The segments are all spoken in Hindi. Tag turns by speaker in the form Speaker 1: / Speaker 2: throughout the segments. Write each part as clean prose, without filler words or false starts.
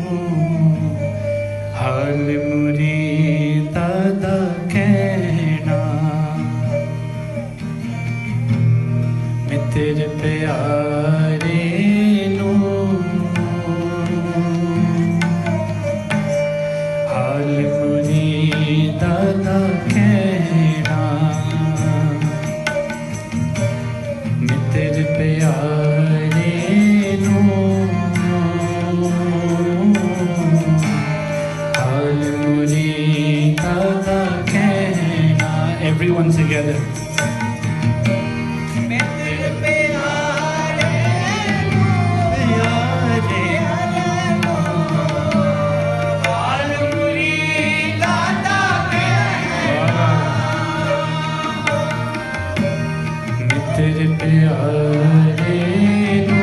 Speaker 1: हाल मुरीदा दा कहना मित्र प्यारे नू हाल मुरीदा दा कहना मित्र प्यारे नू हाल मुरीदा दा कहना everyone together तेरे प्यारे नू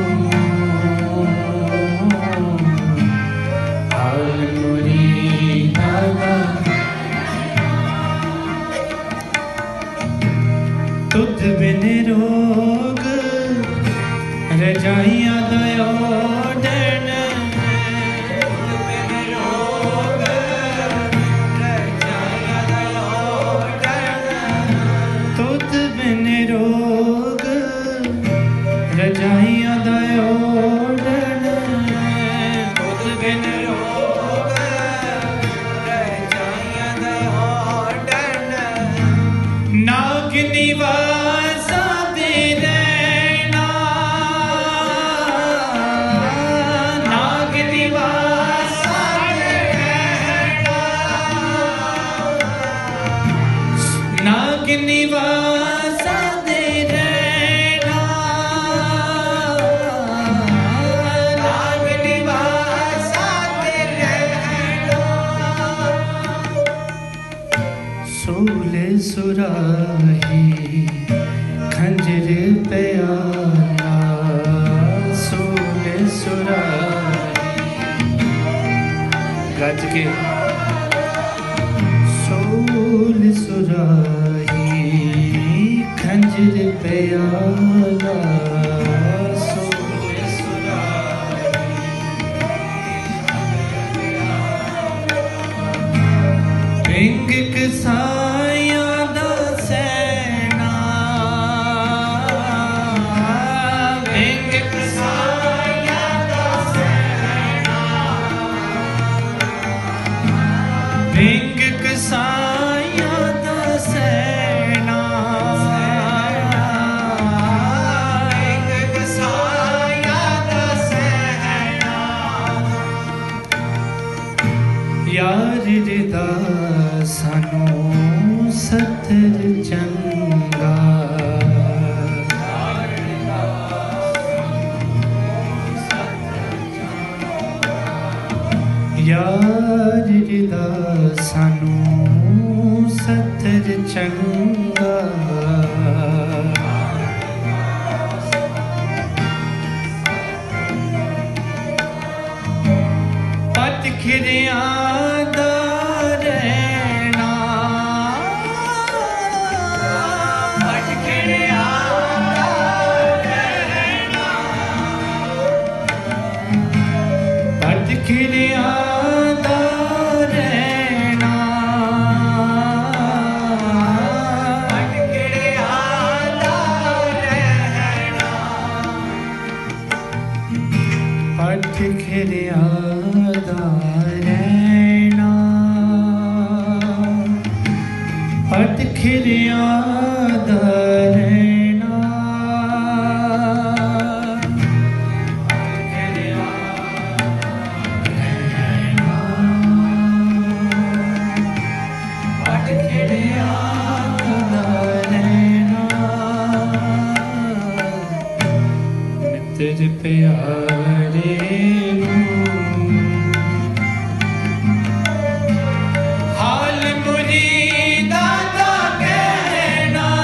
Speaker 1: हाल मुरीदा दा तुझ बिन रोग रजाइयां दा ओढ़न तुझ बिन रोग रजाइयां दा ओढ़न तुझ बिन रोग रजाइयां दा ओढ़न नाग निवासा दे रहना नाग निवासा दे रहना नाग निवासा दे रहना नाग निवासा दे रहना सोले सुराही खंजर प्याला सोले सुराही गज के सोल सुराही खंजर प्याला सोल सुराही पिंग कसाइयां दा सैना पिंग कसाइयां दा सैना पिंग कसाइयां दा सैना पिंग कसाइयां दा सैना यार रिदा सानू सतर चंगा यार रिदा सानू सतर चंगा पत खिरिया दा रहना पत खिरिया दा रहना पत खिरिया दा रहना पत खिरिया दा रहना पत खिरिया दा रहना पत खिरिया दा रहना पत खिरिया दा रहना मित्र प्यारे नू हाल मुरीदा दा कहना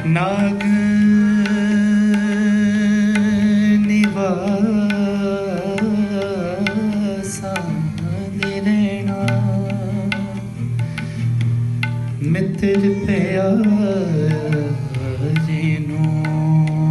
Speaker 1: नाग निवासा निरैना मित्र प्यारे नू